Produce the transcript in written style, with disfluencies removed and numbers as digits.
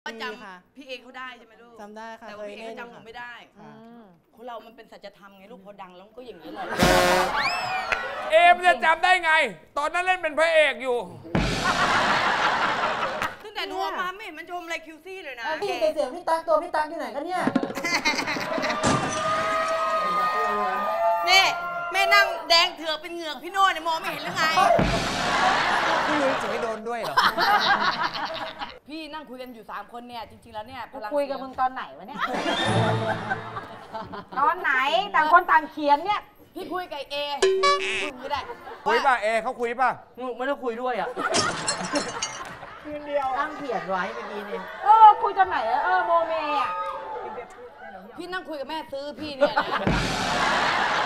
ก็จำพี่เอเขาได้ใช่ไหมลูกจำได้ค่ะแต่ว่าพี่เอจำหนูไม่ได้คนเรามันเป็นสัจธรรมไงลูกพอดังแล้วก็อย่างนี้แหละเอมจะจำได้ไง ตอนนั้นเล่นเป็นพระเอกอยู่ตั้งแต่หนูออกมาไม่เห็นมันชมอะไรคิวซี่เลยนะพี่เสียงพี่ตั๊กตัวพี่ตั๊กที่ไหนกันเนี่ยนี่แม่นั่งแดงเถือกเป็นเหงือกพี่โน่เนี่ยมองไม่เห็นหรือไงพี่ยุ้ยจะให้โดนด้วยเหรอพี่นั่งคุยกันอยู่3คนเนี่ยจริงๆแล้วเนี่ยคุยกับมึงตอนไหนวะเนี่ยตอนไหนต่างคนต่างเขียนเนี่ยพี่คุยกับเอคุยได้คุยป่ะเอเขาคุยป่ะไม่ได้คุยด้วยอ่ะคืนเดียวตั้งเขียนไว้เมื่อกี้เนี่ยคุยตอนไหนโมเมอ่ะพี่นั่งคุยกับแม่ซื้อพี่เนี่ยนะ